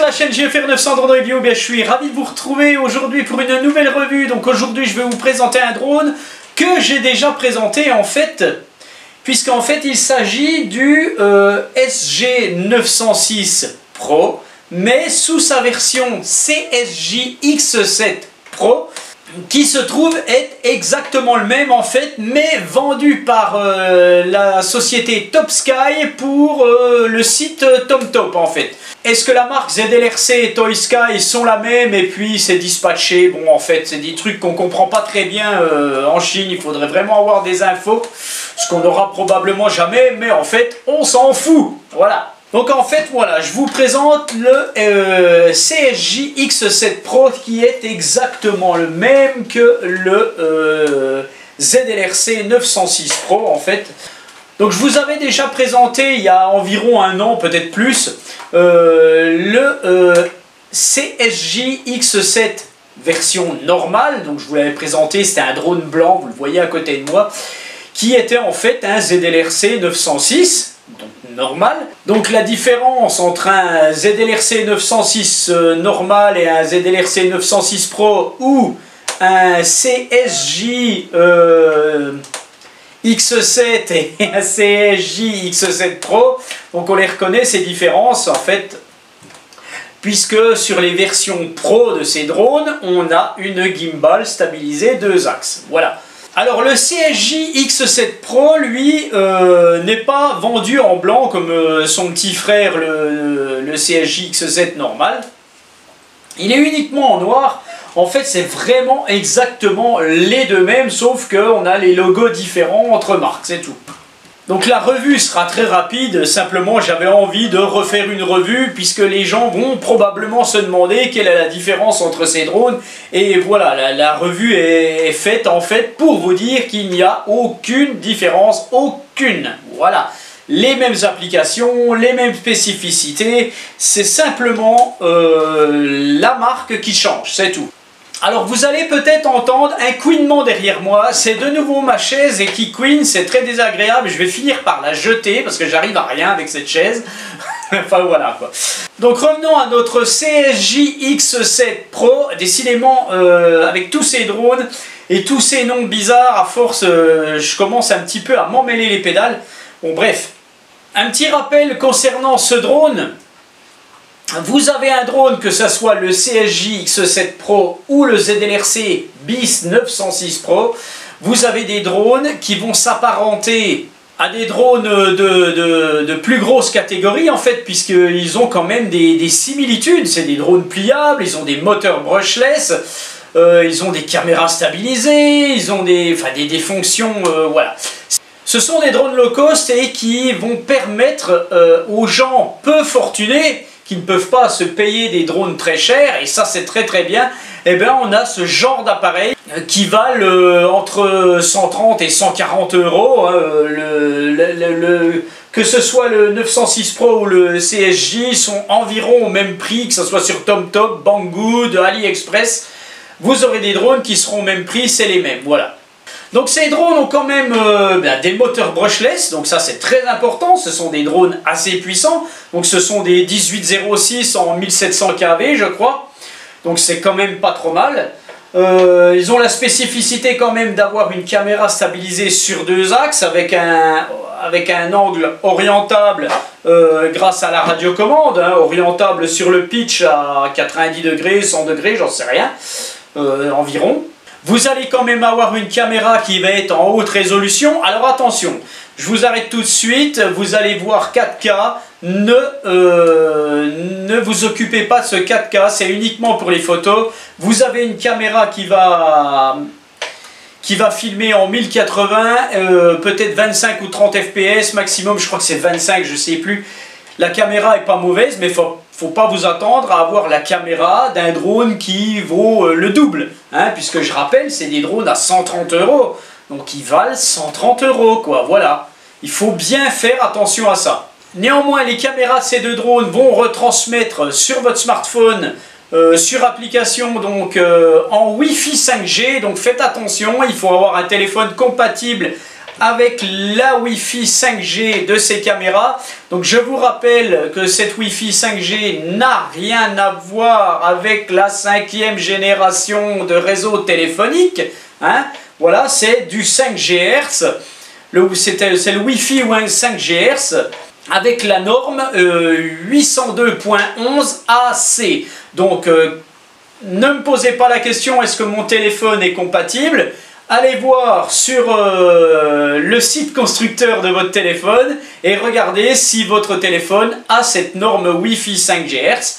la chaîne GFR 900 Drone Review, bien je suis ravi de vous retrouver aujourd'hui pour une nouvelle revue. Donc aujourd'hui je vais vous présenter un drone que j'ai déjà présenté en fait, puisqu'en fait il s'agit du SG906 Pro, mais sous sa version CSJ X7 Pro, qui se trouve être exactement le même en fait, mais vendu par la société Top Sky pour le site TomTop en fait. Est-ce que la marque ZLRC et Toy Sky sont la même et puis c'est dispatché? Bon, en fait, c'est des trucs qu'on comprend pas très bien en Chine. Il faudrait vraiment avoir des infos, ce qu'on n'aura probablement jamais, mais en fait, on s'en fout. Voilà. Donc en fait, voilà, je vous présente le CSJ X7 Pro qui est exactement le même que le ZLRC 906 Pro en fait. Donc je vous avais déjà présenté il y a environ un an, peut-être plus, le CSJ X7 version normale. Donc je vous l'avais présenté, c'était un drone blanc, vous le voyez à côté de moi, qui était en fait un ZLRC 906. Donc normal. Donc la différence entre un ZLRC 906 normal et un ZLRC 906 Pro ou un CSJ X7 et un CSJ X7 Pro, donc on les reconnaît ces différences en fait, puisque sur les versions Pro de ces drones, on a une gimbal stabilisée 2 axes. Voilà. Alors le CSJ X7 Pro, lui, n'est pas vendu en blanc comme son petit frère, le CSJ X7 normal. Il est uniquement en noir. En fait, c'est vraiment exactement les deux mêmes, sauf qu'on a les logos différents entre marques, c'est tout. Donc la revue sera très rapide, simplement j'avais envie de refaire une revue puisque les gens vont probablement se demander quelle est la différence entre ces drones. Et voilà, la revue est faite en fait pour vous dire qu'il n'y a aucune différence, aucune. Voilà, les mêmes applications, les mêmes spécificités, c'est simplement la marque qui change, c'est tout. Alors vous allez peut-être entendre un couinement derrière moi, c'est de nouveau ma chaise et qui couine, c'est très désagréable, je vais finir par la jeter parce que j'arrive à rien avec cette chaise. Enfin voilà quoi. Donc revenons à notre CSJ X7 Pro, décidément avec tous ces drones et tous ces noms bizarres, à force je commence un petit peu à m'emmêler les pédales. Bon bref, un petit rappel concernant ce drone. Vous avez un drone, que ce soit le CSJ X7 Pro ou le ZLRC BIS 906 Pro, vous avez des drones qui vont s'apparenter à des drones de plus grosse catégorie en fait, puisqu'ils ont quand même des similitudes. C'est des drones pliables, ils ont des moteurs brushless, ils ont des caméras stabilisées, ils ont des fonctions, voilà. Ce sont des drones low cost et qui vont permettre aux gens peu fortunés qui ne peuvent pas se payer des drones très chers, et ça c'est très très bien, et bien on a ce genre d'appareil qui valent entre 130 et 140 euros, hein, que ce soit le 906 Pro ou le CSJ sont environ au même prix, que ce soit sur TomTop, Banggood, AliExpress, vous aurez des drones qui seront au même prix, c'est les mêmes, voilà. Donc ces drones ont quand même des moteurs brushless, donc ça c'est très important, ce sont des drones assez puissants, donc ce sont des 1806 en 1700 kV je crois, donc c'est quand même pas trop mal. Ils ont la spécificité quand même d'avoir une caméra stabilisée sur 2 axes avec un angle orientable grâce à la radiocommande, hein, orientable sur le pitch à 90 degrés, 100 degrés, j'en sais rien, environ. Vous allez quand même avoir une caméra qui va être en haute résolution. Alors attention, je vous arrête tout de suite, vous allez voir 4K, ne vous occupez pas de ce 4K, c'est uniquement pour les photos. Vous avez une caméra qui va filmer en 1080, peut-être 25 ou 30 fps maximum, je crois que c'est 25, je sais plus. La caméra est pas mauvaise, mais faut pas vous attendre à avoir la caméra d'un drone qui vaut le double, hein, puisque je rappelle, c'est des drones à 130 euros, donc ils valent 130 euros, quoi, voilà. Il faut bien faire attention à ça. Néanmoins, les caméras de ces deux drones vont retransmettre sur votre smartphone, sur application, donc en Wi-Fi 5G, donc faites attention, il faut avoir un téléphone compatible avec la Wi-Fi 5G de ces caméras. Donc je vous rappelle que cette Wi-Fi 5G n'a rien à voir avec la 5e génération de réseau téléphonique. Hein. Voilà, c'est du 5 GHz. C'est le Wi-Fi 5 GHz avec la norme 802.11 AC. Donc ne me posez pas la question est-ce que mon téléphone est compatible. Allez voir sur le site constructeur de votre téléphone et regardez si votre téléphone a cette norme Wi-Fi 5 GHz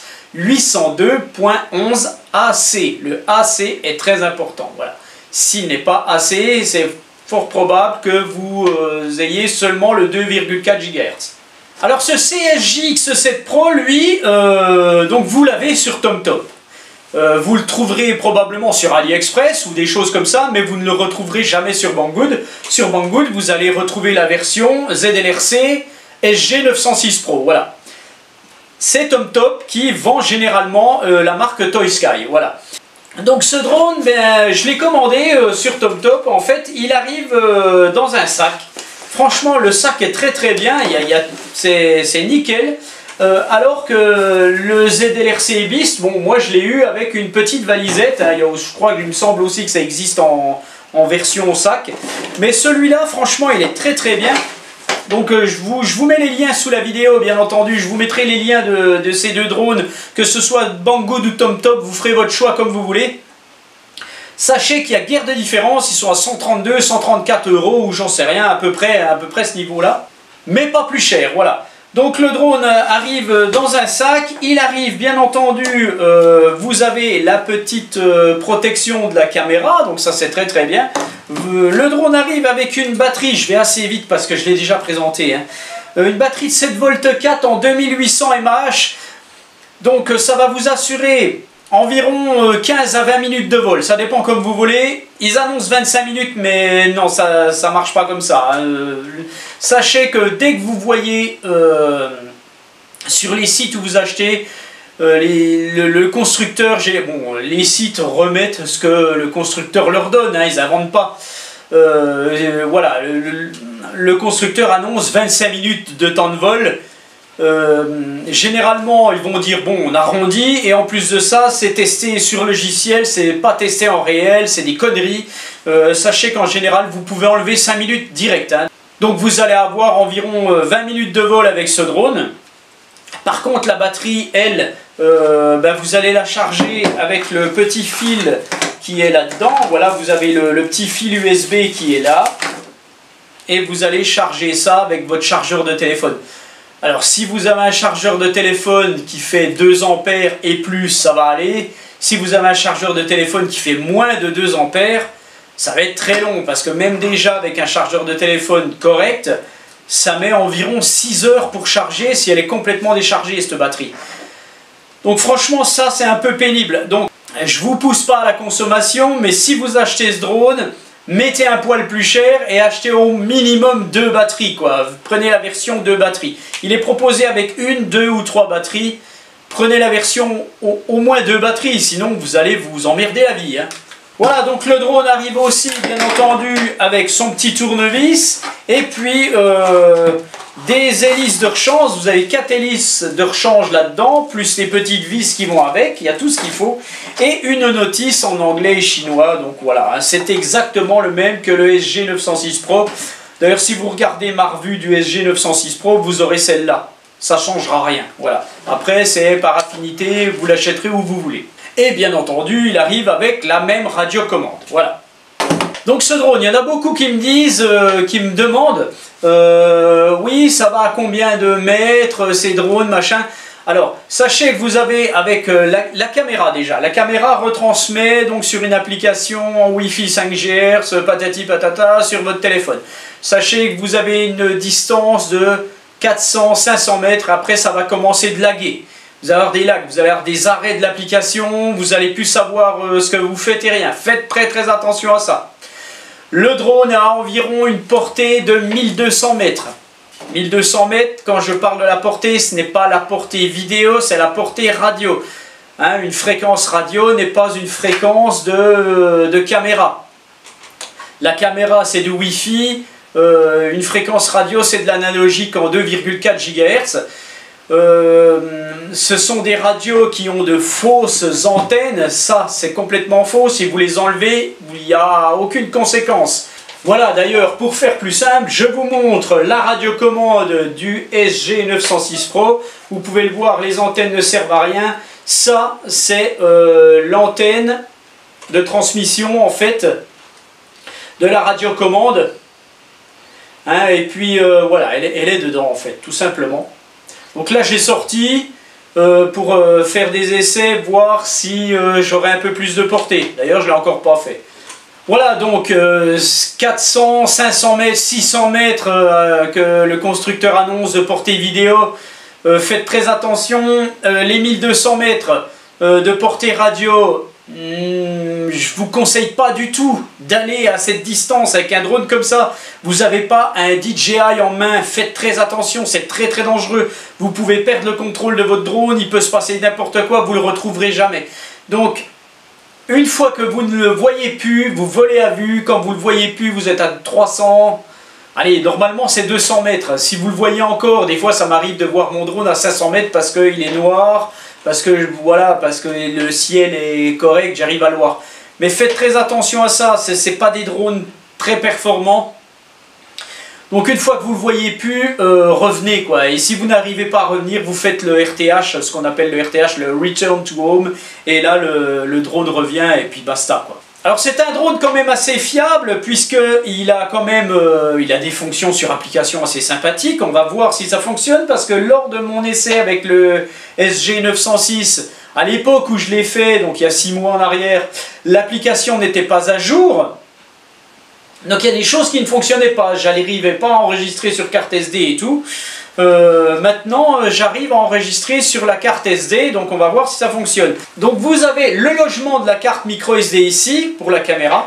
802.11 AC. Le AC est très important. Voilà. S'il n'est pas AC, c'est fort probable que vous ayez seulement le 2,4 GHz. Alors ce CSJ X7 Pro, lui, donc vous l'avez sur TomTop. Vous le trouverez probablement sur AliExpress ou des choses comme ça, mais vous ne le retrouverez jamais sur Banggood. Sur Banggood, vous allez retrouver la version ZLRC SG906 Pro. Voilà. C'est TomTop qui vend généralement la marque Toy Sky. Voilà. Donc ce drone, ben, je l'ai commandé sur TomTop. En fait, il arrive dans un sac. Franchement, le sac est très bien. C'est nickel. Alors que le ZLRC Beast, bon, moi je l'ai eu avec une petite valisette, hein, je crois qu'il me semble aussi que ça existe en version sac, mais celui-là franchement il est très bien. Donc je vous mets les liens sous la vidéo, bien entendu, je vous mettrai les liens de ces deux drones, que ce soit Banggood ou TomTop, vous ferez votre choix comme vous voulez. Sachez qu'il y a guère de différence, ils sont à 132, 134 euros ou j'en sais rien, à peu près ce niveau-là, mais pas plus cher, voilà. Donc le drone arrive dans un sac, il arrive bien entendu, vous avez la petite protection de la caméra, donc ça c'est très bien. Le drone arrive avec une batterie, je vais assez vite parce que je l'ai déjà présenté, hein. Une batterie de 7V4 en 2800 mAh, donc ça va vous assurer environ 15 à 20 minutes de vol, ça dépend comme vous voulez. Ils annoncent 25 minutes, mais non, ça marche pas comme ça. Sachez que dès que vous voyez sur les sites où vous achetez, le constructeur, bon, les sites remettent ce que le constructeur leur donne, hein, ils n'inventent pas. Voilà, le constructeur annonce 25 minutes de temps de vol. Généralement ils vont dire bon on arrondit et en plus de ça c'est testé sur logiciel, c'est pas testé en réel, c'est des conneries. Sachez qu'en général vous pouvez enlever 5 minutes direct, hein. Donc vous allez avoir environ 20 minutes de vol avec ce drone. Par contre la batterie elle, ben, vous allez la charger avec le petit fil qui est là dedans. Voilà, vous avez le petit fil USB qui est là et vous allez charger ça avec votre chargeur de téléphone. Alors si vous avez un chargeur de téléphone qui fait 2 ampères et plus, ça va aller. Si vous avez un chargeur de téléphone qui fait moins de 2 ampères, ça va être très long. Parce que même déjà avec un chargeur de téléphone correct, ça met environ 6 heures pour charger si elle est complètement déchargée cette batterie. Donc franchement ça c'est un peu pénible. Donc je ne vous pousse pas à la consommation, mais si vous achetez ce drone, mettez un poil plus cher et achetez au minimum 2 batteries, quoi. Prenez la version 2 batteries. Il est proposé avec 1, 2 ou 3 batteries. Prenez la version au moins 2 batteries, sinon vous allez vous emmerder la vie, hein. Voilà, donc le drone arrive aussi, bien entendu, avec son petit tournevis. Et puis, des hélices de rechange. Vous avez 4 hélices de rechange là-dedans, plus les petites vis qui vont avec. Il y a tout ce qu'il faut. Et une notice en anglais et chinois. Donc voilà, hein, c'est exactement le même que le SG906 Pro. D'ailleurs, si vous regardez ma revue du SG906 Pro, vous aurez celle-là. Ça ne changera rien. Voilà. Après, c'est par affinité, vous l'achèterez où vous voulez. Et bien entendu, il arrive avec la même radiocommande. Voilà. Donc ce drone, il y en a beaucoup qui me disent, qui me demandent, oui, ça va à combien de mètres, ces drones, machin. Alors, sachez que vous avez avec la caméra déjà. La caméra retransmet donc sur une application en Wi-Fi 5 GHz, patati patata, sur votre téléphone. Sachez que vous avez une distance de 400-500 mètres. Après, ça va commencer de laguer. Vous allez avoir des lags, vous allez avoir des arrêts de l'application, vous allez plus savoir ce que vous faites et rien. Faites très attention à ça. Le drone a environ une portée de 1200 mètres. 1200 mètres, quand je parle de la portée, ce n'est pas la portée vidéo, c'est la portée radio. Hein, une fréquence radio n'est pas une fréquence de caméra. La caméra, c'est du Wi-Fi. Une fréquence radio, c'est de l'analogique en 2,4 GHz. Ce sont des radios qui ont de fausses antennes. Ça, c'est complètement faux. Si vous les enlevez, il n'y a aucune conséquence. Voilà, d'ailleurs, pour faire plus simple, je vous montre la radiocommande du SG906 Pro. Vous pouvez le voir, les antennes ne servent à rien. Ça, c'est l'antenne de transmission, en fait, de la radiocommande. Hein, et puis, voilà, elle est dedans, en fait, tout simplement. Donc là, j'ai sorti pour faire des essais, voir si j'aurais un peu plus de portée. D'ailleurs, je ne l'ai encore pas fait. Voilà, donc 400, 500 mètres, 600 mètres que le constructeur annonce de portée vidéo. Faites très attention, les 1200 mètres de portée radio, je vous conseille pas du tout d'aller à cette distance avec un drone comme ça. Vous n'avez pas un DJI en main, faites très attention, c'est très très dangereux. Vous pouvez perdre le contrôle de votre drone, il peut se passer n'importe quoi, vous ne le retrouverez jamais. Donc, une fois que vous ne le voyez plus, vous volez à vue. Quand vous ne le voyez plus, vous êtes à 300. Allez, normalement c'est 200 mètres. Si vous le voyez encore, des fois ça m'arrive de voir mon drone à 500 mètres parce qu'il est noir, parce que voilà, parce que le ciel est correct, j'arrive à le voir. Mais faites très attention à ça, c'est pas des drones très performants. Donc une fois que vous ne le voyez plus, revenez quoi. Et si vous n'arrivez pas à revenir, vous faites le RTH, ce qu'on appelle le RTH, le Return to Home. Et là, le drone revient et puis basta quoi. Alors c'est un drone quand même assez fiable puisqu'il a quand même il a des fonctions sur application assez sympathiques. On va voir si ça fonctionne parce que lors de mon essai avec le SG906, à l'époque où je l'ai fait, donc il y a 6 mois en arrière, l'application n'était pas à jour. Donc il y a des choses qui ne fonctionnaient pas, j'arrivais pas à enregistrer sur carte SD et tout. Maintenant j'arrive à enregistrer sur la carte SD, donc on va voir si ça fonctionne. Donc vous avez le logement de la carte micro SD ici, pour la caméra.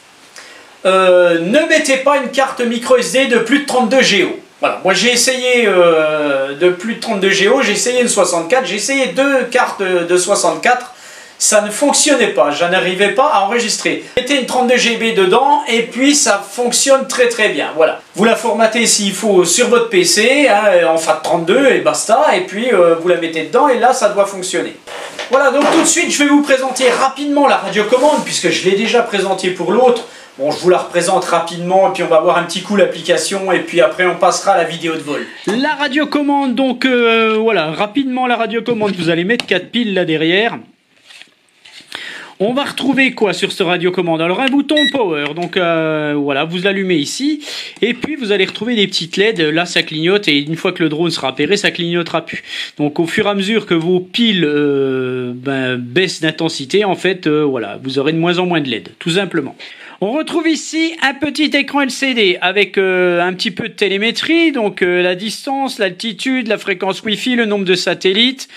Ne mettez pas une carte micro SD de plus de 32 Go. Voilà, moi j'ai essayé de plus de 32 Go, j'ai essayé une 64, j'ai essayé 2 cartes de 64. Ça ne fonctionnait pas, je n'arrivais pas à enregistrer. Mettez une 32 GB dedans et puis ça fonctionne très très bien. Voilà. Vous la formatez s'il faut sur votre PC, hein, en FAT32 et basta. Et puis vous la mettez dedans et là ça doit fonctionner. Voilà, donc tout de suite je vais vous présenter rapidement la radiocommande puisque je l'ai déjà présentée pour l'autre. Bon, je vous la représente rapidement et puis on va voir un petit coup l'application et puis après on passera à la vidéo de vol. La radiocommande, donc voilà, rapidement la radiocommande, vous allez mettre 4 piles là derrière. On va retrouver quoi sur ce radiocommande? Alors un bouton power, donc voilà, vous l'allumez ici, et puis vous allez retrouver des petites LED, là ça clignote, et une fois que le drone sera appairé, ça clignotera plus. Donc au fur et à mesure que vos piles baissent d'intensité, en fait, voilà, vous aurez de moins en moins de LED, tout simplement. On retrouve ici un petit écran LCD avec un petit peu de télémétrie, donc la distance, l'altitude, la fréquence Wi-Fi, le nombre de satellites,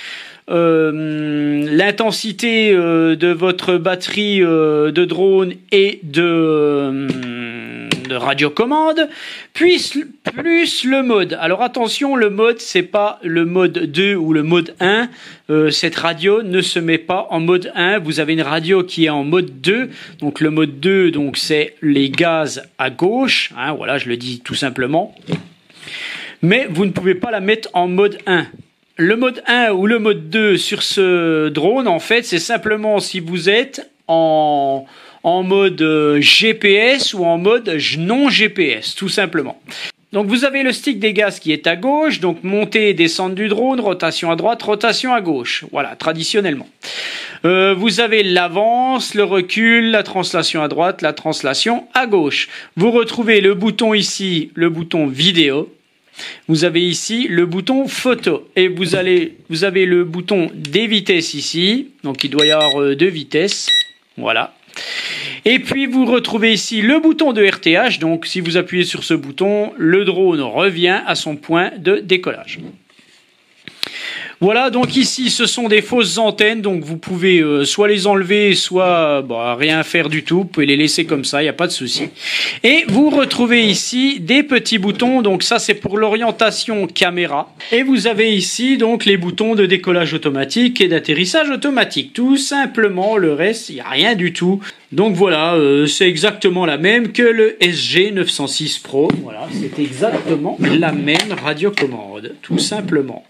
l'intensité de votre batterie de drone et de radiocommande, plus le mode. Alors attention, le mode, c'est pas le mode 2 ou le mode 1. Cette radio ne se met pas en mode 1. Vous avez une radio qui est en mode 2. Donc le mode 2, donc c'est les gaz à gauche. Hein, voilà, je le dis tout simplement. Mais vous ne pouvez pas la mettre en mode 1. Le mode 1 ou le mode 2 sur ce drone, en fait, c'est simplement si vous êtes en mode GPS ou en mode non GPS, tout simplement. Donc vous avez le stick des gaz qui est à gauche, donc montée et descente du drone, rotation à droite, rotation à gauche, voilà, traditionnellement. Vous avez l'avance, le recul, la translation à droite, la translation à gauche. Vous retrouvez le bouton ici, le bouton vidéo. Vous avez ici le bouton photo et vous avez le bouton des vitesses ici, donc il doit y avoir 2 vitesses, voilà. Et puis vous retrouvez ici le bouton de RTH, donc si vous appuyez sur ce bouton, le drone revient à son point de décollage. Voilà, donc ici ce sont des fausses antennes, donc vous pouvez soit les enlever, soit rien faire du tout, vous pouvez les laisser comme ça, il n'y a pas de souci. Et vous retrouvez ici des petits boutons, donc ça c'est pour l'orientation caméra. Et vous avez ici donc les boutons de décollage automatique et d'atterrissage automatique. Tout simplement, le reste, il n'y a rien du tout. Donc voilà, c'est exactement la même que le SG906 Pro. Voilà, c'est exactement la même radiocommande, tout simplement.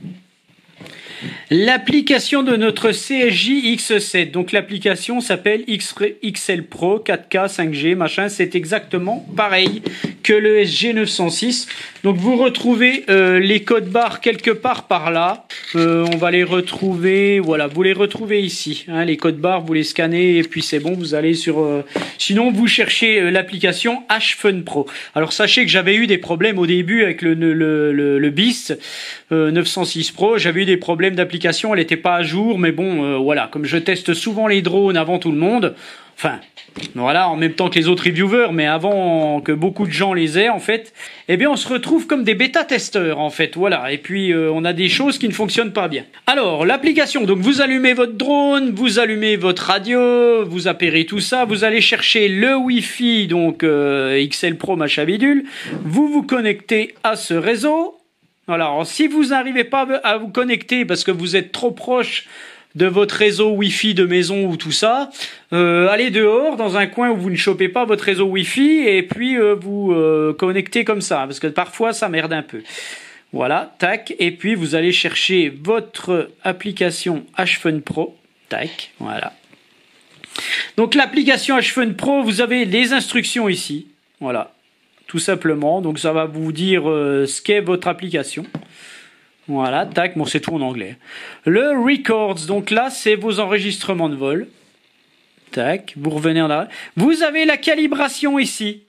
L'application de notre CSJ X7, donc l'application s'appelle XL Pro 4K 5G machin, c'est exactement pareil que le SG906. Donc vous retrouvez les codes barres quelque part par là, on va les retrouver, voilà, vous les retrouvez ici, hein, les codes barres, vous les scannez et puis c'est bon, vous allez sur... Sinon vous cherchez l'application HFun Pro. Alors sachez que j'avais eu des problèmes au début avec le Beast 906 Pro, j'avais eu des problèmes d'application, elle n'était pas à jour, mais bon, voilà, comme je teste souvent les drones avant tout le monde, enfin, voilà, en même temps que les autres reviewers, mais avant que beaucoup de gens les aient, en fait, eh bien, on se retrouve comme des bêta-testeurs, en fait, voilà, et puis on a des choses qui ne fonctionnent pas bien. Alors, l'application, donc vous allumez votre drone, vous allumez votre radio, vous appairez tout ça, vous allez chercher le Wi-Fi, donc XL Pro, machin bidule, vous vous connectez à ce réseau. Voilà, alors si vous n'arrivez pas à vous connecter parce que vous êtes trop proche de votre réseau Wi-Fi de maison ou tout ça, allez dehors dans un coin où vous ne chopez pas votre réseau Wi-Fi et puis vous connectez comme ça, parce que parfois ça merde un peu. Voilà, tac, et puis vous allez chercher votre application HFun Pro, tac, voilà. Donc l'application HFun Pro, vous avez les instructions ici, voilà. Tout simplement, donc ça va vous dire ce qu'est votre application. Voilà, tac, bon c'est tout en anglais. Le Records, donc là c'est vos enregistrements de vol. Tac, vous revenez en arrière. Vous avez la calibration ici.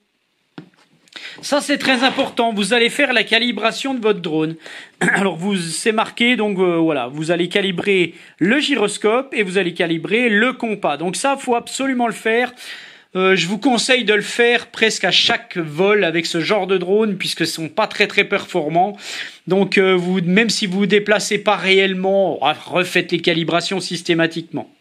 Ça c'est très important, vous allez faire la calibration de votre drone. Alors c'est marqué, donc voilà, vous allez calibrer le gyroscope et vous allez calibrer le compas. Donc ça, faut absolument le faire. Je vous conseille de le faire presque à chaque vol avec ce genre de drone puisque ce sont pas très performants. Donc même si vous vous déplacez pas réellement, refaites les calibrations systématiquement.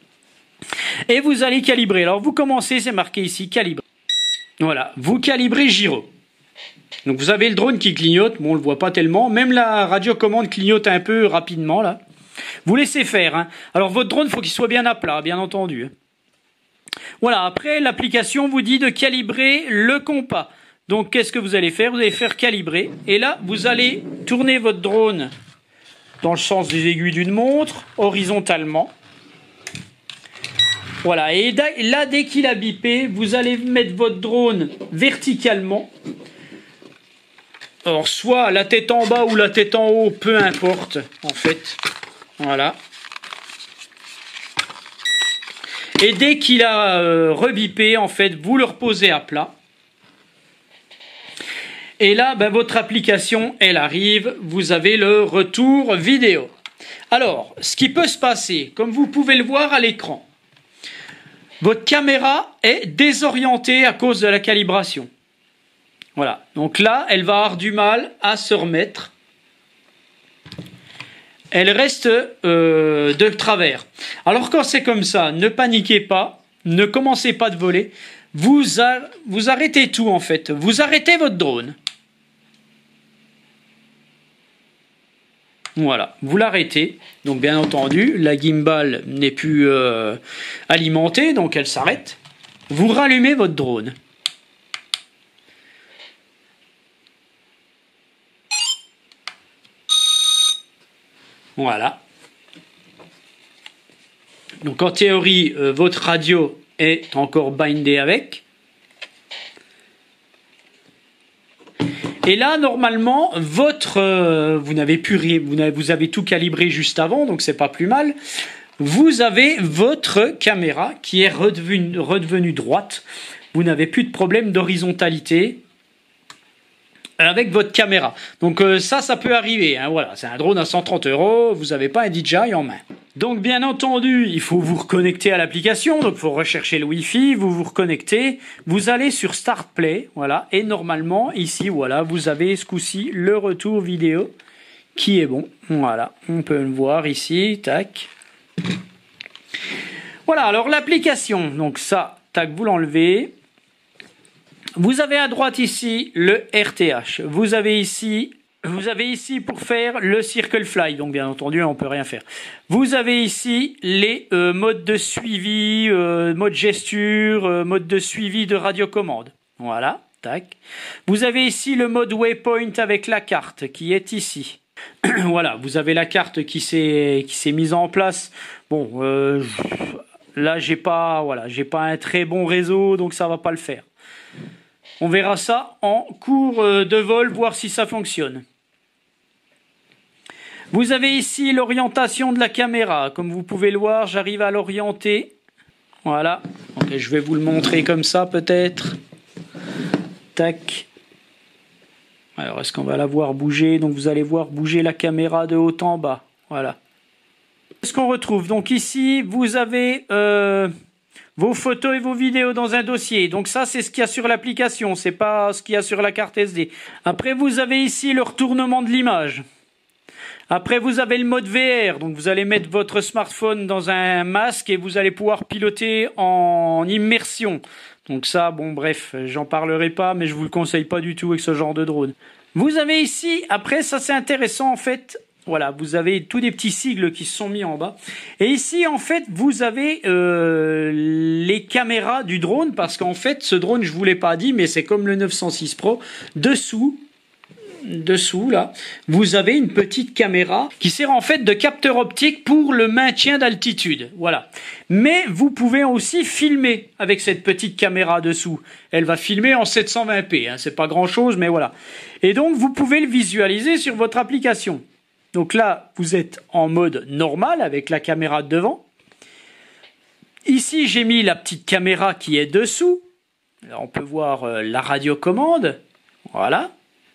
Et vous allez calibrer. Alors vous commencez, c'est marqué ici, calibrer. Voilà, vous calibrez gyro. Donc vous avez le drone qui clignote, bon on le voit pas tellement, même la radiocommande clignote un peu rapidement là. Vous laissez faire, hein. Alors votre drone, faut qu'il soit bien à plat, bien entendu. Voilà, après l'application vous dit de calibrer le compas. Donc qu'est-ce que vous allez faire? Vous allez faire calibrer. Et là, vous allez tourner votre drone dans le sens des aiguilles d'une montre, horizontalement. Voilà, et là, dès qu'il a bipé, vous allez mettre votre drone verticalement. Alors, soit la tête en bas ou la tête en haut, peu importe, en fait. Voilà. Et dès qu'il a rebipé, en fait, vous le reposez à plat. Et là, votre application, elle arrive. Vous avez le retour vidéo. Alors, ce qui peut se passer, comme vous pouvez le voir à l'écran, votre caméra est désorientée à cause de la calibration. Voilà. Donc là, elle va avoir du mal à se remettre. Elle reste de travers. Alors quand c'est comme ça, ne paniquez pas, ne commencez pas de voler, vous arrêtez tout en fait, vous arrêtez votre drone. Voilà, vous l'arrêtez, donc bien entendu, la gimbal n'est plus alimentée, donc elle s'arrête. Vous rallumez votre drone. Voilà. Donc en théorie, votre radio est encore bindée avec. Et là, normalement, vous avez tout calibré juste avant, donc c'est pas plus mal. Vous avez votre caméra qui est redevenue droite. Vous n'avez plus de problème d'horizontalité avec votre caméra. Donc ça peut arriver, hein, voilà, c'est un drone à 130 €, vous n'avez pas un DJI en main. Donc bien entendu, il faut vous reconnecter à l'application, donc il faut rechercher le Wi-Fi, vous vous reconnectez, vous allez sur Start Play, voilà, et normalement, ici, voilà, vous avez ce coup-ci le retour vidéo qui est bon. Voilà, on peut le voir ici, tac. Voilà, alors l'application, donc ça, tac, vous l'enlevez. Vous avez à droite ici le RTH. Vous avez ici pour faire le Circle Fly, donc bien entendu on peut rien faire. Vous avez ici les modes de suivi, mode gesture, mode de suivi de radiocommande. Voilà, tac. Vous avez ici le mode waypoint avec la carte qui est ici. Voilà, vous avez la carte qui s'est mise en place. Bon, là j'ai pas un très bon réseau, donc ça va pas le faire. On verra ça en cours de vol, voir si ça fonctionne. Vous avez ici l'orientation de la caméra. Comme vous pouvez le voir, j'arrive à l'orienter. Voilà. Okay, je vais vous le montrer comme ça peut-être. Tac. Alors, est-ce qu'on va la voir bouger? Donc, vous allez voir bouger la caméra de haut en bas. Voilà. Ce qu'on retrouve. Donc, ici, vous avez vos photos et vos vidéos dans un dossier. Donc, ça, c'est ce qu'il y a sur l'application. C'est pas ce qu'il y a sur la carte SD. Après, vous avez ici le retournement de l'image. Après, vous avez le mode VR, donc vous allez mettre votre smartphone dans un masque et vous allez pouvoir piloter en immersion. Donc ça, bon bref, j'en parlerai pas, mais je vous le conseille pas du tout avec ce genre de drone. Vous avez ici, après ça c'est intéressant en fait, voilà, vous avez tous des petits sigles qui se sont mis en bas. Et ici en fait, vous avez les caméras du drone, parce qu'en fait, ce drone, je vous l'ai pas dit, mais c'est comme le 906 Pro, dessous là, vous avez une petite caméra qui sert en fait de capteur optique pour le maintien d'altitude. Voilà. Mais vous pouvez aussi filmer avec cette petite caméra dessous. Elle va filmer en 720p, hein, c'est pas grand chose, mais voilà. Et donc vous pouvez le visualiser sur votre application. Donc là, vous êtes en mode normal avec la caméra de devant. Ici, j'ai mis la petite caméra qui est dessous. Là, on peut voir la radiocommande. Voilà.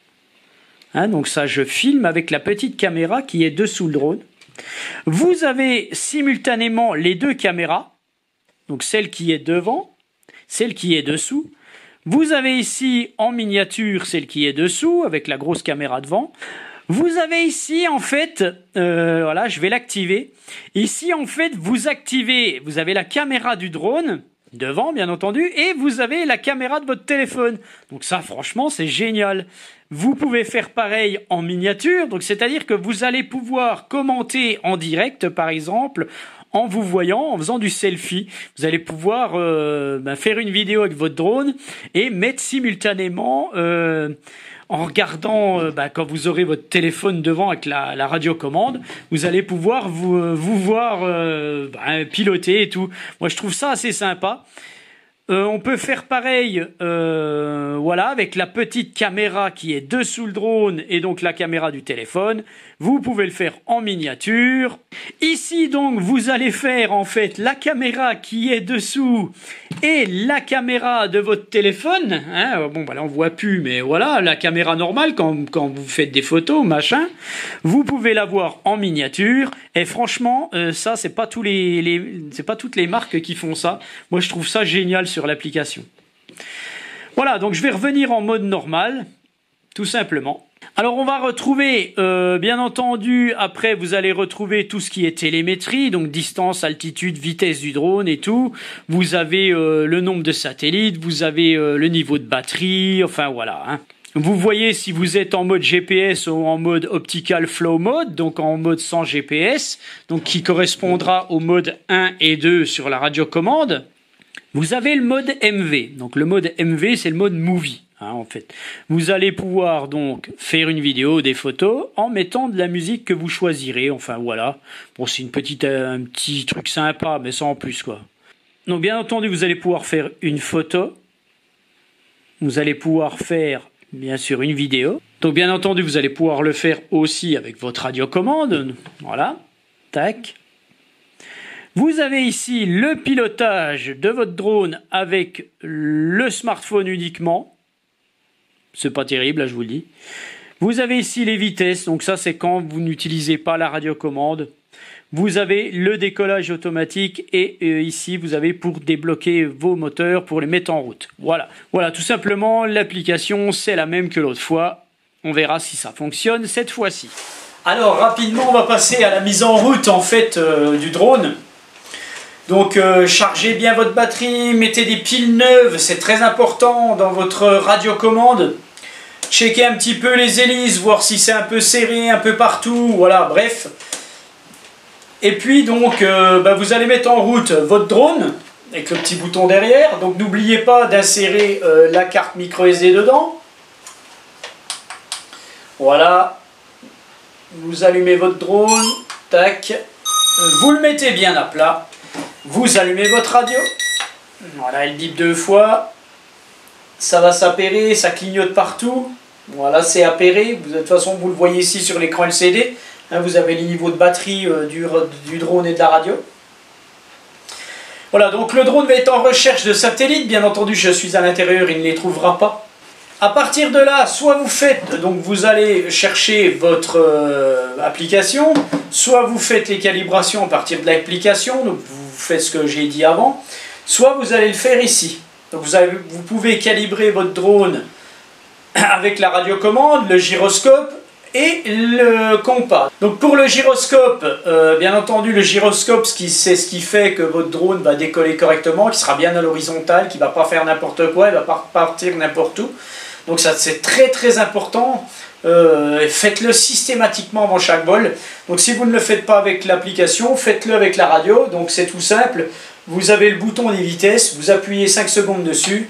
Hein, donc ça, je filme avec la petite caméra qui est dessous le drone. Vous avez simultanément les deux caméras, donc celle qui est devant, celle qui est dessous. Vous avez ici en miniature celle qui est dessous avec la grosse caméra devant. Vous avez ici en fait, voilà, je vais l'activer. Ici en fait, vous avez la caméra du drone devant bien entendu et vous avez la caméra de votre téléphone. Donc ça franchement c'est génial. Vous pouvez faire pareil en miniature, donc c'est-à-dire que vous allez pouvoir commenter en direct par exemple en vous voyant, en faisant du selfie. Vous allez pouvoir faire une vidéo avec votre drone et mettre simultanément en regardant, quand vous aurez votre téléphone devant avec la radiocommande, vous allez pouvoir vous voir piloter et tout. Moi, je trouve ça assez sympa. On peut faire pareil, voilà, avec la petite caméra qui est dessous le drone et donc la caméra du téléphone. Vous pouvez le faire en miniature. Ici, donc, vous allez faire en fait la caméra qui est dessous et la caméra de votre téléphone. Hein, bon, là, on voit plus, mais voilà, la caméra normale quand vous faites des photos, machin. Vous pouvez la voir en miniature. Et franchement, ça, c'est pas toutes les marques qui font ça. Moi, je trouve ça génial sur l'application. Voilà, donc je vais revenir en mode normal, tout simplement. Alors on va retrouver, bien entendu, après vous allez retrouver tout ce qui est télémétrie, donc distance, altitude, vitesse du drone et tout. Vous avez le nombre de satellites, vous avez le niveau de batterie, enfin voilà. Hein. Vous voyez si vous êtes en mode GPS ou en mode Optical Flow Mode, donc en mode sans GPS, donc qui correspondra au mode 1 et 2 sur la radiocommande. Vous avez le mode MV. Donc le mode MV, c'est le mode movie, hein, en fait. Vous allez pouvoir donc faire une vidéo, des photos, en mettant de la musique que vous choisirez. Enfin voilà. Bon, c'est un petit truc sympa, mais sans plus quoi. Donc bien entendu, vous allez pouvoir faire une photo. Vous allez pouvoir faire bien sûr une vidéo. Donc bien entendu, vous allez pouvoir le faire aussi avec votre radiocommande. Voilà. Tac. Vous avez ici le pilotage de votre drone avec le smartphone uniquement. C'est pas terrible, là je vous le dis. Vous avez ici les vitesses, donc ça c'est quand vous n'utilisez pas la radiocommande. Vous avez le décollage automatique et ici vous avez pour débloquer vos moteurs pour les mettre en route. Voilà, tout simplement l'application c'est la même que l'autre fois. On verra si ça fonctionne cette fois-ci. Alors rapidement on va passer à la mise en route en fait du drone. Donc chargez bien votre batterie, mettez des piles neuves, c'est très important dans votre radiocommande. Checkez un petit peu les hélices, voir si c'est un peu serré, un peu partout, voilà, bref. Et puis donc vous allez mettre en route votre drone avec le petit bouton derrière. Donc n'oubliez pas d'insérer la carte micro SD dedans. Voilà. Vous allumez votre drone, tac. Vous le mettez bien à plat. Vous allumez votre radio. Voilà, elle bip 2 fois. Ça va s'appairer, ça clignote partout. Voilà, c'est appairé. De toute façon, vous le voyez ici sur l'écran LCD. Hein, vous avez les niveaux de batterie du drone et de la radio. Voilà, donc le drone va être en recherche de satellites. Bien entendu, je suis à l'intérieur, il ne les trouvera pas. À partir de là, soit vous faites, donc vous allez chercher votre application, soit vous faites les calibrations à partir de l'application, donc vous faites ce que j'ai dit avant, soit vous allez le faire ici. Donc vous pouvez calibrer votre drone avec la radiocommande, le gyroscope et le compas. Donc pour le gyroscope, bien entendu le gyroscope c'est ce qui fait que votre drone va décoller correctement, qui sera bien à l'horizontale, qui ne va pas faire n'importe quoi, il ne va pas partir n'importe où. Donc ça c'est très très important, faites-le systématiquement avant chaque vol. Donc si vous ne le faites pas avec l'application, faites-le avec la radio. Donc c'est tout simple, vous avez le bouton des vitesses, vous appuyez 5 secondes dessus.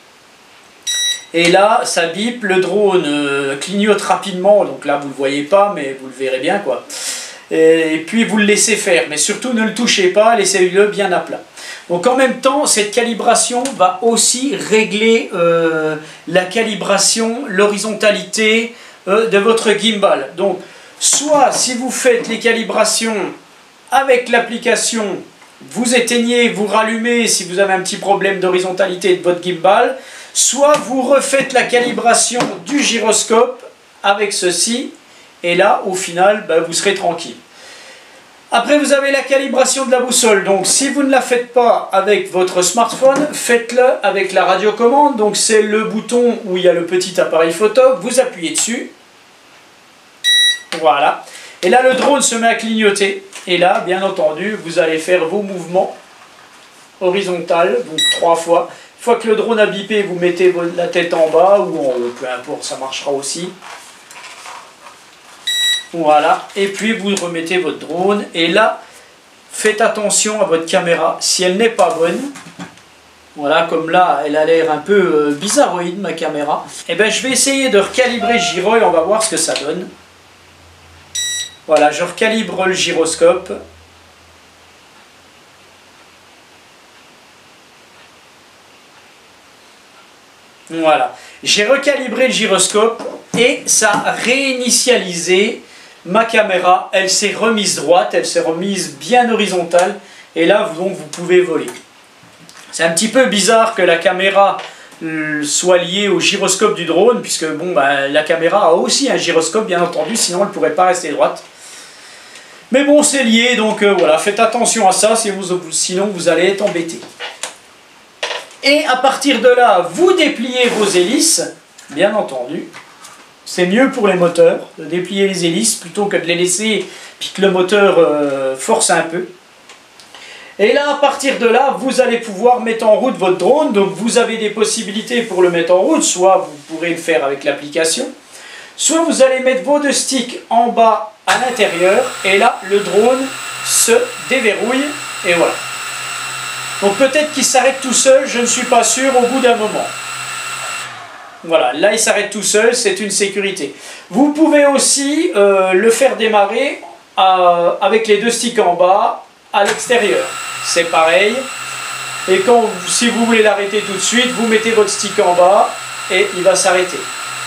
Et là ça bip, le drone clignote rapidement, donc là vous ne le voyez pas mais vous le verrez bien quoi. Et puis vous le laissez faire, mais surtout ne le touchez pas, laissez-le bien à plat. Donc en même temps, cette calibration va aussi régler la calibration, l'horizontalité de votre gimbal. Donc soit si vous faites les calibrations avec l'application, vous éteignez, vous rallumez si vous avez un petit problème d'horizontalité de votre gimbal, soit vous refaites la calibration du gyroscope avec ceci, et là au final vous serez tranquille. Après vous avez la calibration de la boussole, donc si vous ne la faites pas avec votre smartphone, faites-le avec la radiocommande. Donc c'est le bouton où il y a le petit appareil photo, vous appuyez dessus, voilà, et là le drone se met à clignoter, et là bien entendu vous allez faire vos mouvements horizontaux, donc 3 fois. Une fois que le drone a bipé, vous mettez la tête en bas ou en haut, peu importe, ça marchera aussi. Voilà, et puis vous remettez votre drone, et là, faites attention à votre caméra, si elle n'est pas bonne, voilà, comme là, elle a l'air un peu bizarroïde, ma caméra, et bien je vais essayer de recalibrer le gyro, et on va voir ce que ça donne. Voilà, je recalibre le gyroscope. Voilà, j'ai recalibré le gyroscope, et ça a réinitialisé ma caméra, elle s'est remise droite, elle s'est remise bien horizontale, et là donc vous pouvez voler. C'est un petit peu bizarre que la caméra soit liée au gyroscope du drone, puisque bon, la caméra a aussi un gyroscope bien entendu, sinon elle ne pourrait pas rester droite. Mais bon, c'est lié, donc voilà, faites attention à ça, sinon vous allez être embêté. Et à partir de là, vous dépliez vos hélices, bien entendu. C'est mieux pour les moteurs de déplier les hélices plutôt que de les laisser puis que le moteur force un peu. Et là, à partir de là, vous allez pouvoir mettre en route votre drone. Donc vous avez des possibilités pour le mettre en route. Soit vous pourrez le faire avec l'application, soit vous allez mettre vos 2 sticks en bas à l'intérieur. Et là, le drone se déverrouille. Et voilà. Donc peut-être qu'il s'arrête tout seul, je ne suis pas sûr, au bout d'un moment. Voilà, là il s'arrête tout seul, c'est une sécurité. Vous pouvez aussi le faire démarrer avec les 2 sticks en bas à l'extérieur. C'est pareil. Et si vous voulez l'arrêter tout de suite, vous mettez votre stick en bas et il va s'arrêter.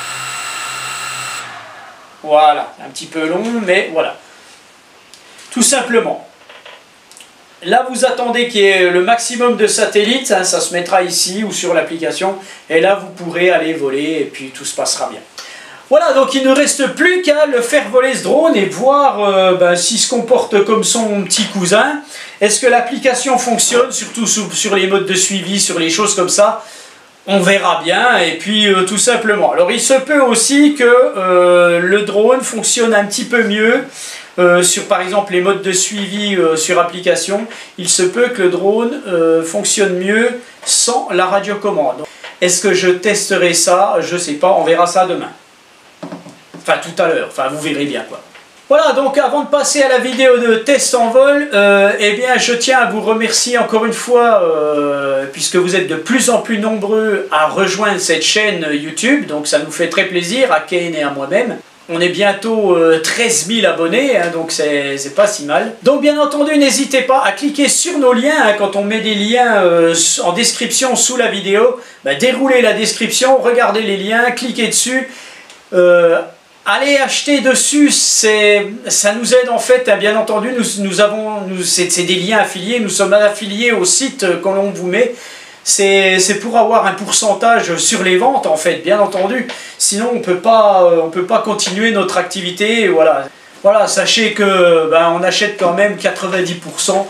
Voilà, un petit peu long, mais voilà. Tout simplement. Là, vous attendez qu'il y ait le maximum de satellites, hein, ça se mettra ici ou sur l'application, et là, vous pourrez aller voler, et puis tout se passera bien. Voilà, donc il ne reste plus qu'à le faire voler ce drone et voir s'il se comporte comme son petit cousin. Est-ce que l'application fonctionne, surtout sur les modes de suivi, sur les choses comme ça? On verra bien, et puis tout simplement. Alors il se peut aussi que le drone fonctionne un petit peu mieux sur par exemple les modes de suivi sur application. Il se peut que le drone fonctionne mieux sans la radiocommande. Est-ce que je testerai ça? Je sais pas, on verra ça demain. Enfin tout à l'heure, enfin vous verrez bien quoi. Voilà, donc avant de passer à la vidéo de test en vol, eh bien je tiens à vous remercier encore une fois, puisque vous êtes de plus en plus nombreux à rejoindre cette chaîne YouTube, donc ça nous fait très plaisir à Ken et à moi-même. On est bientôt 13 000 abonnés, hein, donc c'est pas si mal. Donc bien entendu, n'hésitez pas à cliquer sur nos liens, hein, quand on met des liens en description sous la vidéo, bah, déroulez la description, regardez les liens, cliquez dessus. Allez acheter dessus, ça nous aide en fait, hein, bien entendu, c'est des liens affiliés, nous sommes affiliés au site qu'on vous met, c'est pour avoir un pourcentage sur les ventes en fait, bien entendu, sinon on peut pas continuer notre activité, voilà. Voilà, sachez que on achète quand même 90%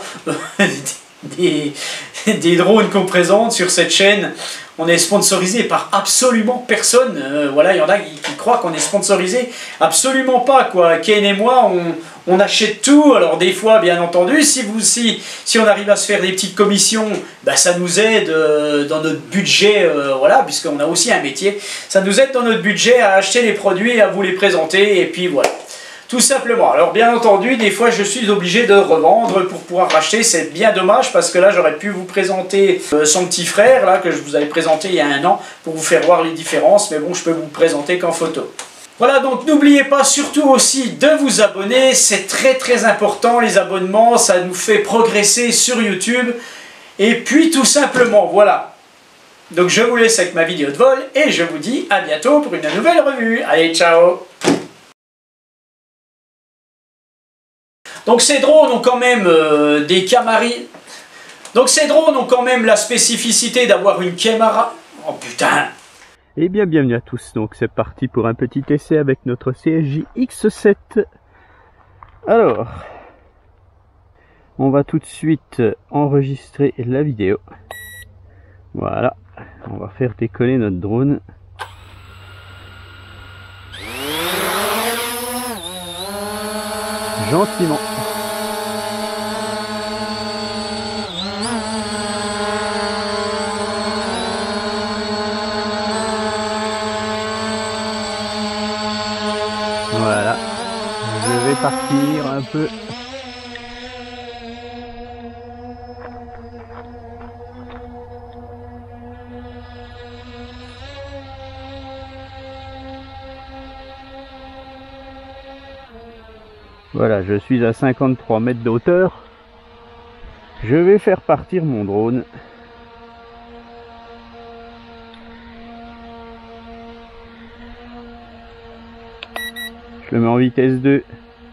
des drones qu'on présente sur cette chaîne. On est sponsorisé par absolument personne. Voilà, il y en a qui croient qu'on est sponsorisé. Absolument pas, quoi. Ken et moi, on achète tout. Alors des fois, bien entendu, si on arrive à se faire des petites commissions, ça nous aide dans notre budget, voilà, puisqu'on a aussi un métier. Ça nous aide dans notre budget à acheter les produits et à vous les présenter. Et puis voilà. Tout simplement. Alors bien entendu, des fois je suis obligé de revendre pour pouvoir racheter. C'est bien dommage parce que là j'aurais pu vous présenter son petit frère là que je vous avais présenté il y a un an pour vous faire voir les différences. Mais bon, je peux vous présenter qu'en photo. Voilà, donc n'oubliez pas surtout aussi de vous abonner. C'est très important les abonnements. Ça nous fait progresser sur YouTube. Et puis tout simplement, voilà. Donc je vous laisse avec ma vidéo de vol et je vous dis à bientôt pour une nouvelle revue. Allez, ciao! Donc ces drones ont quand même des camarines. Donc ces drones ont quand même la spécificité d'avoir une caméra. Oh putain! Eh bien, bienvenue à tous. Donc c'est parti pour un petit essai avec notre CSJ X7. Alors, on va tout de suite enregistrer la vidéo. Voilà, on va faire décoller notre drone. Gentiment. Voilà, je vais partir un peu. Voilà, je suis à 53 mètres de hauteur. Je vais faire partir mon drone. Je le mets en vitesse 2.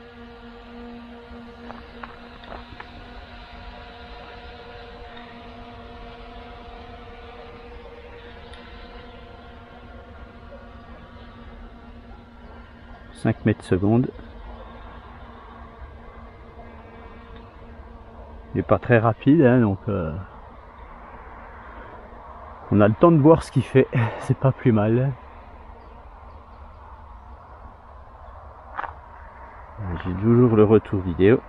« 5 mètres secondes. Il n'est pas très rapide, hein, donc on a le temps de voir ce qu'il fait, c'est pas plus mal. J'ai toujours le retour vidéo.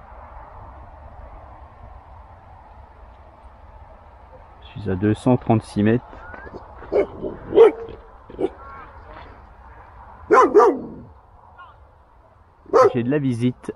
Je suis à 236 mètres. J'ai de la visite.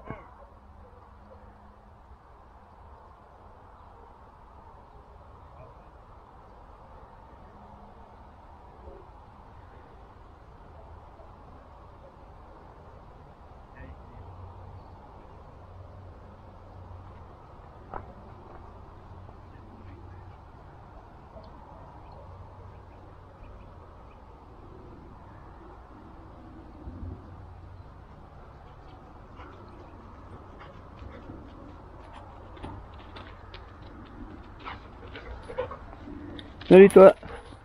Salut toi.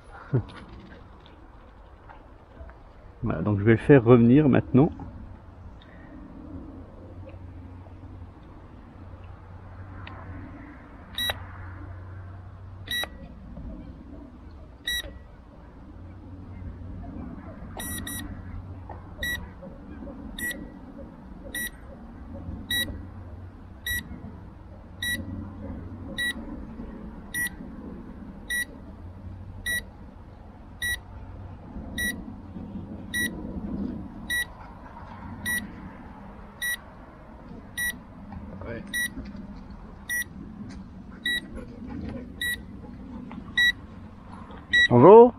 Voilà, donc je vais le faire revenir maintenant. Bonjour.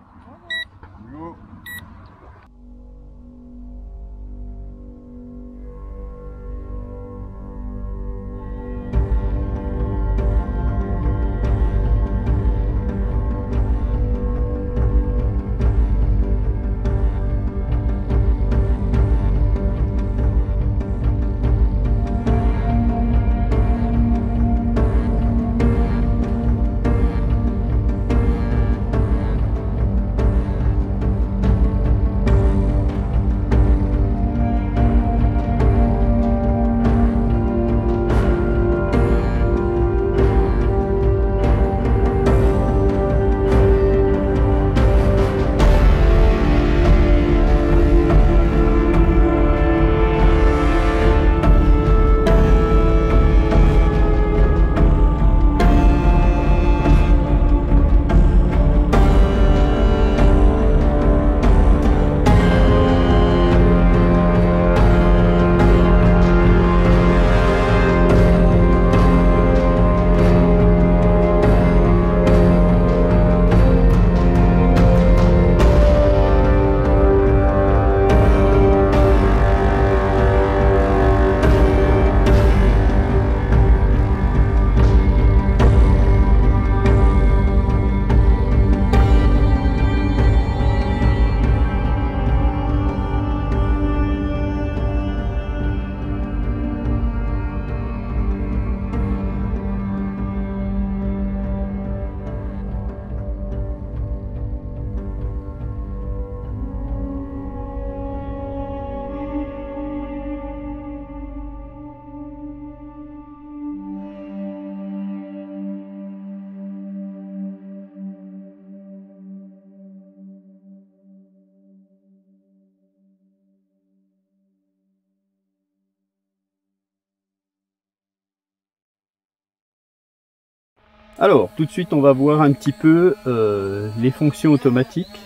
Alors, tout de suite, on va voir un petit peu les fonctions automatiques.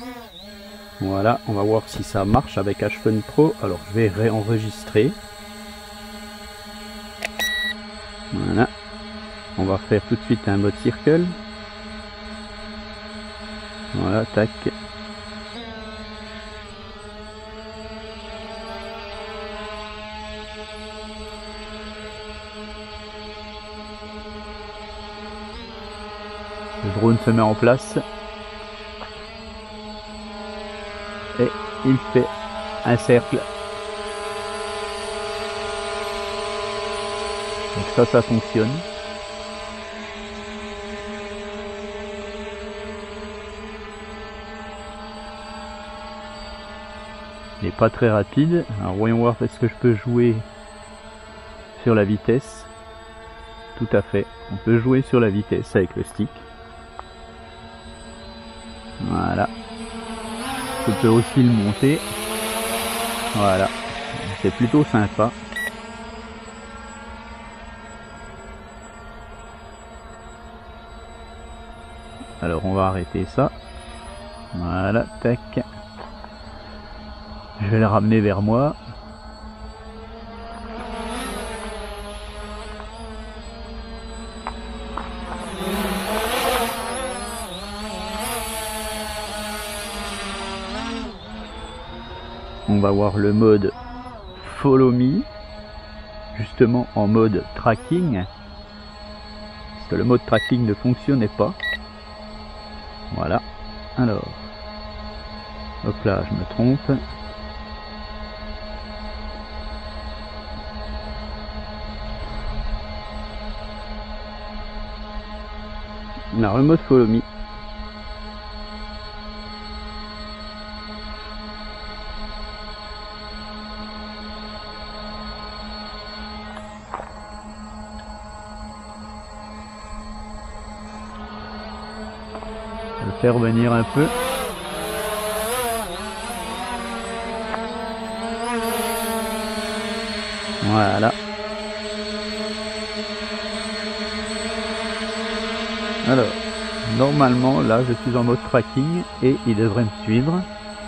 Voilà, on va voir si ça marche avec HFun Pro. Alors, je vais réenregistrer. Voilà. On va faire tout de suite un mode circle. Voilà, tac. Le drone se met en place et il fait un cercle. Donc ça fonctionne. Il n'est pas très rapide. Alors voyons voir, est-ce que je peux jouer sur la vitesse? Tout à fait, on peut jouer sur la vitesse avec le stick. Voilà. Je peux aussi le monter. Voilà. C'est plutôt sympa. Alors on va arrêter ça. Voilà, tac. Je vais le ramener vers moi. On va voir le mode Follow Me, justement en mode tracking, parce que le mode tracking ne fonctionnait pas. Voilà, alors, hop là, je me trompe. Alors, le mode Follow Me. Faire venir un peu. Voilà. Alors, normalement, là, je suis en mode tracking et il devrait me suivre.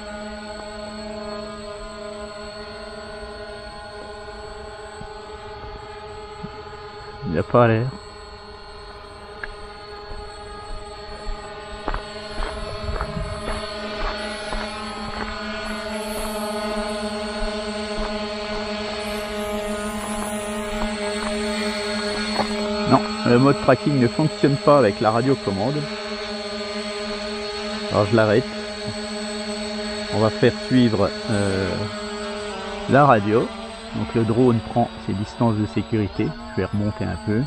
Il n'a pas l'air. Le mode tracking ne fonctionne pas avec la radiocommande. Alors je l'arrête. On va faire suivre la radio. Donc le drone prend ses distances de sécurité. Je vais remonter un peu.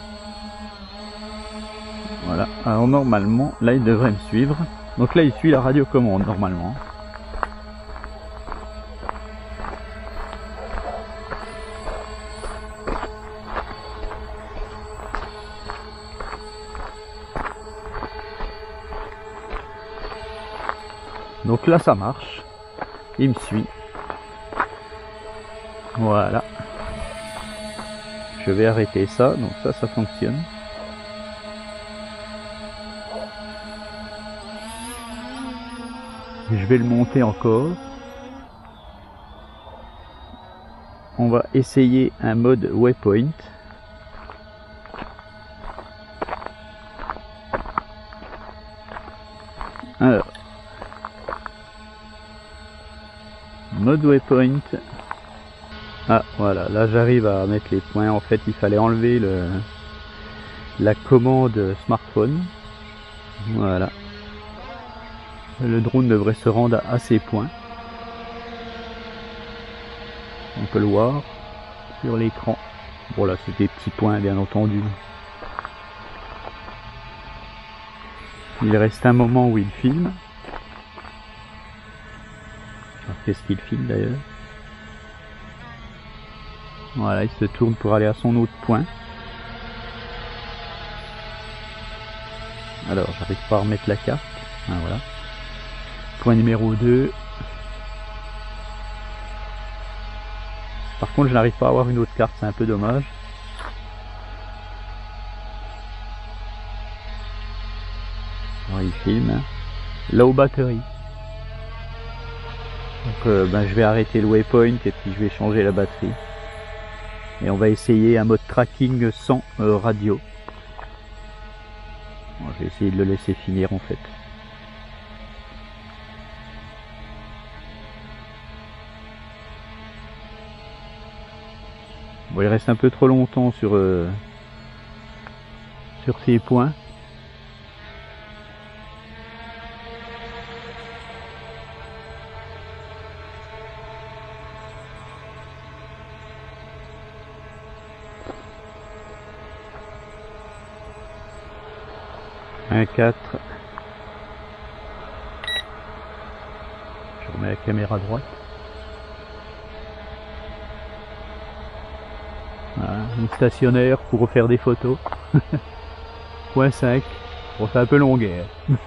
Voilà. Alors normalement, là il devrait me suivre. Donc là il suit la radiocommande normalement. Donc là ça marche, il me suit. Voilà. Je vais arrêter ça, donc ça fonctionne. Je vais le monter encore. On va essayer un mode waypoint. Alors. Mode waypoint. Ah voilà, là j'arrive à mettre les points. En fait il fallait enlever la commande smartphone. Voilà. Le drone devrait se rendre à ces points. On peut le voir sur l'écran. Bon là c'est des petits points bien entendu. Il reste un moment où il filme. Qu'est-ce qu'il filme d'ailleurs? Voilà, il se tourne pour aller à son autre point. Alors, j'arrive pas à remettre la carte. Ah, voilà. Point numéro 2. Par contre, je n'arrive pas à avoir une autre carte, c'est un peu dommage. Alors, il filme. Low battery. Donc je vais arrêter le waypoint et puis je vais changer la batterie. Et on va essayer un mode tracking sans radio. Bon, je vais essayer de le laisser finir en fait. Bon, il reste un peu trop longtemps sur ces points. Un 4. Je remets la caméra à droite. Voilà, une stationnaire pour refaire des photos. Point 5. Bon, c'est un peu longuet.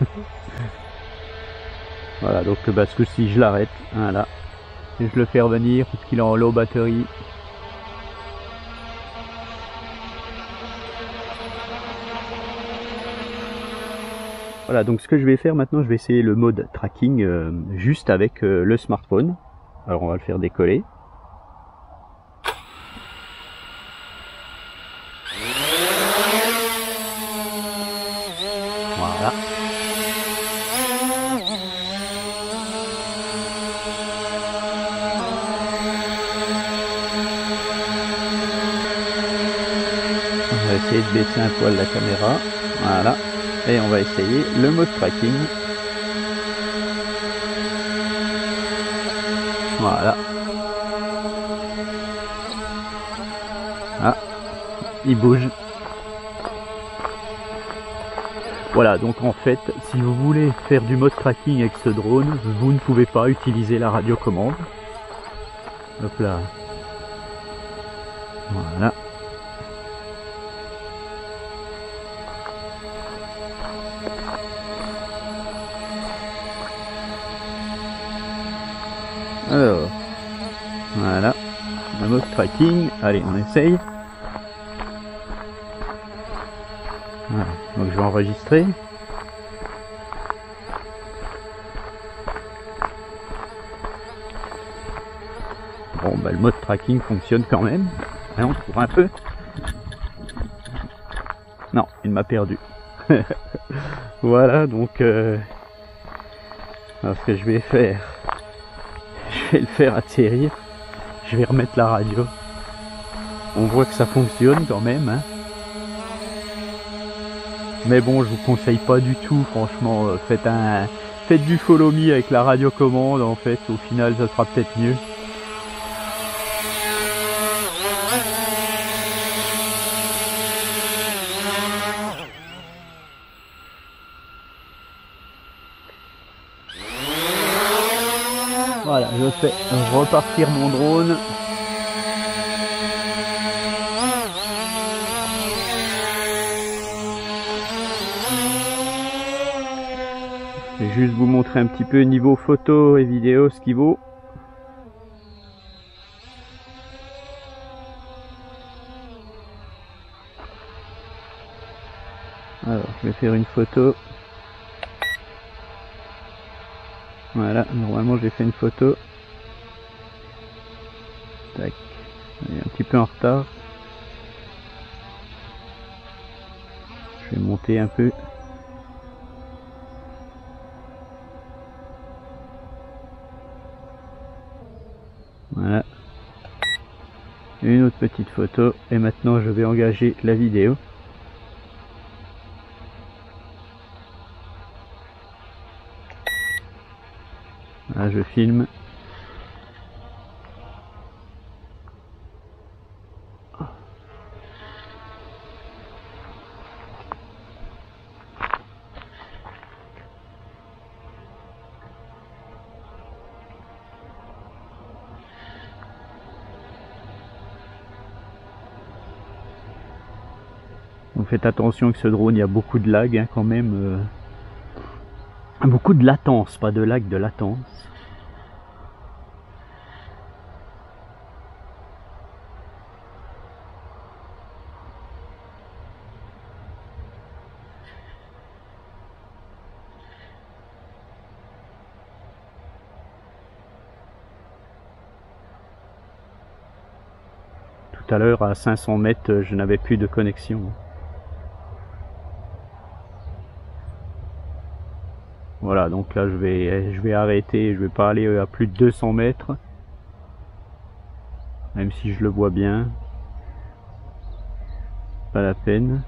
Voilà, donc parce que si je l'arrête, voilà, et je le fais revenir parce qu'il est en low batterie. Voilà, donc ce que je vais faire maintenant, je vais essayer le mode tracking juste avec le smartphone. Alors on va le faire décoller. Voilà. On va essayer de baisser un poil la caméra. Voilà. Et on va essayer le mode tracking. Voilà. Ah, il bouge. Voilà, donc en fait, si vous voulez faire du mode tracking avec ce drone, vous ne pouvez pas utiliser la radiocommande. Hop là. Voilà. Alors, voilà, le mode tracking, allez on essaye. Voilà, donc je vais enregistrer. Bon bah le mode tracking fonctionne quand même. Allez, on trouve un peu. Non, il m'a perdu. Voilà, donc alors ce que je vais faire, je vais le faire atterrir, je vais remettre la radio. On voit que ça fonctionne quand même, hein. Mais bon, je vous conseille pas du tout, franchement, faites du follow me avec la radiocommande, en fait, au final ça sera peut-être mieux. Voilà, je fais repartir mon drone. Je vais juste vous montrer un petit peu niveau photo et vidéo ce qu'il vaut. Alors, je vais faire une photo. Voilà, normalement j'ai fait une photo. Tac. Il est un petit peu en retard. Je vais monter un peu. Voilà. Une autre petite photo. Et maintenant je vais engager la vidéo. Là je filme. Donc faites attention que ce drone, il y a beaucoup de lag hein, quand même. Beaucoup de latence, pas de lag, de latence. Tout à l'heure, à 500 mètres, je n'avais plus de connexion. Voilà, donc là je vais arrêter, je vais pas aller à plus de 200 mètres. Même si je le vois bien. Pas la peine.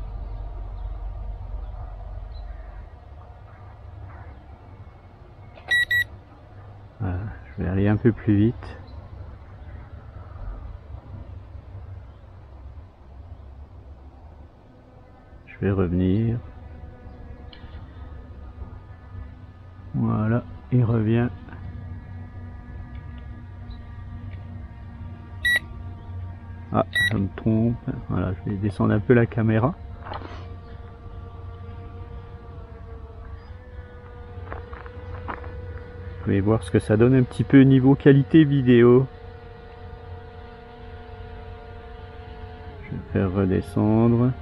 Voilà, je vais aller un peu plus vite. Je vais revenir. Voilà, il revient. Ah, je me trompe. Voilà, je vais descendre un peu la caméra. Je vais voir ce que ça donne un petit peu niveau qualité vidéo. Je vais faire redescendre.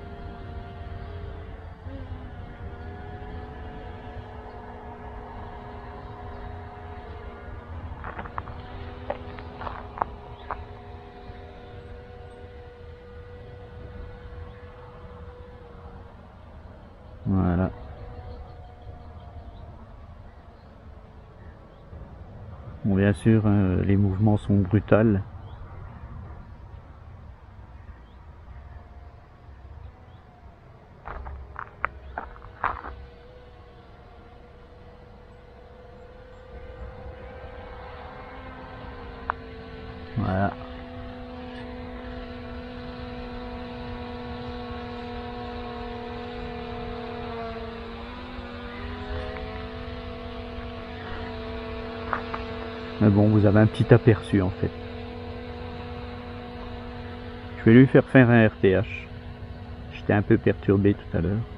Voilà. Bon, bien sûr, les mouvements sont brutals. Voilà. Mais bon, vous avez un petit aperçu en fait. Je vais lui faire un RTH. J'étais un peu perturbé tout à l'heure.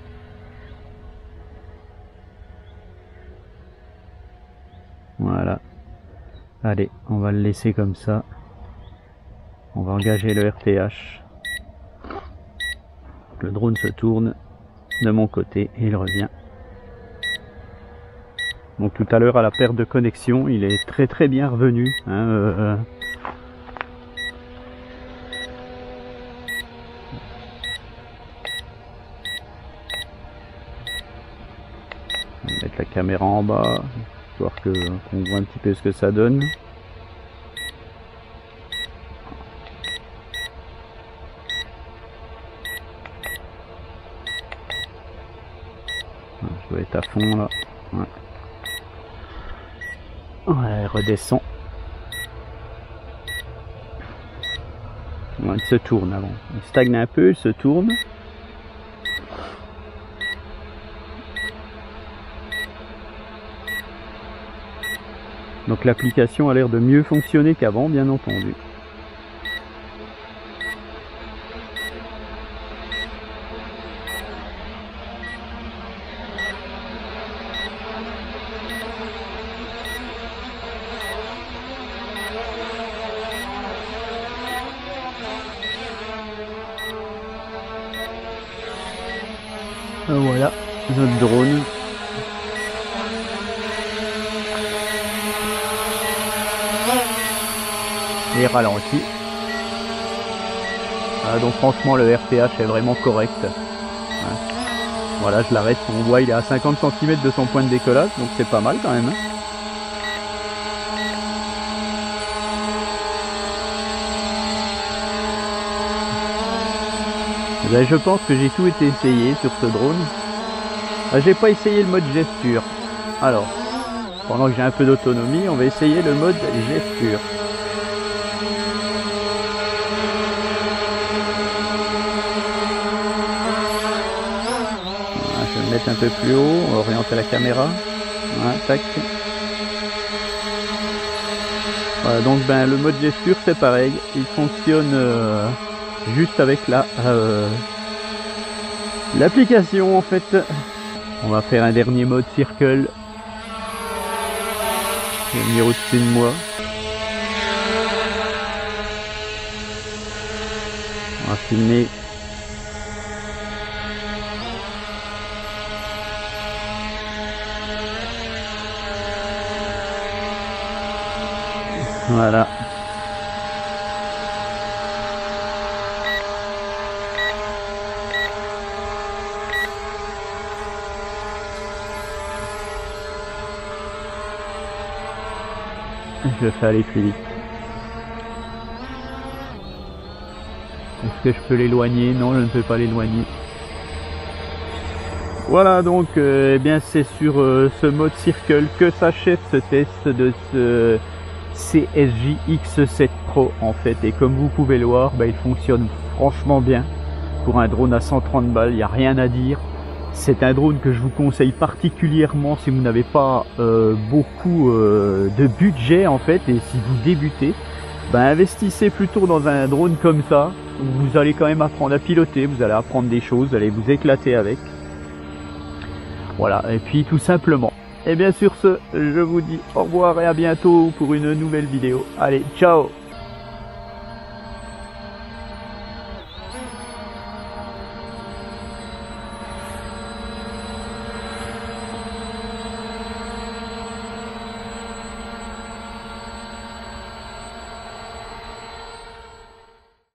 Voilà. Allez, on va le laisser comme ça. On va engager le RTH. Le drone se tourne de mon côté et il revient. Donc tout à l'heure à la perte de connexion, il est très bien revenu. Hein, On va mettre la caméra en bas, histoire qu'on voit un petit peu ce que ça donne. mettre à fond là. Ouais. Ouais, redescend. Ouais, il se tourne avant. Il stagne un peu, il se tourne. Donc l'application a l'air de mieux fonctionner qu'avant, bien entendu. Voilà, notre drone. Et ralenti. Donc franchement le RTH est vraiment correct. Ouais. Voilà, je l'arrête, on voit il est à 50 cm de son point de décollage, donc c'est pas mal quand même. Ben, je pense que j'ai tout été essayé sur ce drone. J'ai pas essayé le mode gesture. Alors, pendant que j'ai un peu d'autonomie, on va essayer le mode gesture. Voilà, je vais me mettre un peu plus haut, on va orienter la caméra. Voilà, tac. Voilà, donc ben, le mode gesture c'est pareil, il fonctionne juste avec l'application en fait. On va faire un dernier mode circle. Je vais venir au-dessus de moi. On va filmer. Voilà. Je vais faire aller plus vite. Est-ce que je peux l'éloigner? Non, je ne peux pas l'éloigner. Voilà, donc eh bien c'est sur ce mode circle que s'achève ce test de ce CSJ X7 Pro en fait. Et comme vous pouvez le voir, bah, il fonctionne franchement bien. Pour un drone à 130 balles, il n'y a rien à dire. C'est un drone que je vous conseille particulièrement si vous n'avez pas beaucoup de budget en fait, et si vous débutez, ben investissez plutôt dans un drone comme ça, où vous allez quand même apprendre à piloter, vous allez apprendre des choses, vous allez vous éclater avec. Voilà, et puis tout simplement. Et bien sur ce, je vous dis au revoir et à bientôt pour une nouvelle vidéo. Allez, ciao!